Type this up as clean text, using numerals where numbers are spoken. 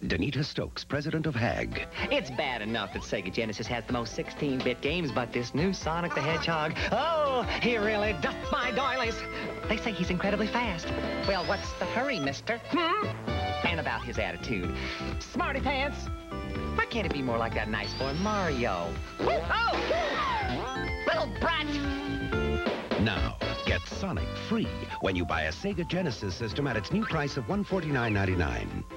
Danita Stokes, president of HAG. It's bad enough that Sega Genesis has the most 16-bit games, but this new Sonic the Hedgehog, oh, he really doth my doilies. They say he's incredibly fast. Well, what's the hurry, mister? And about his attitude. Smarty pants. Why can't it be more like that nice boy Mario? Oh! Little brat! Now, get Sonic free when you buy a Sega Genesis system at its new price of $149.99.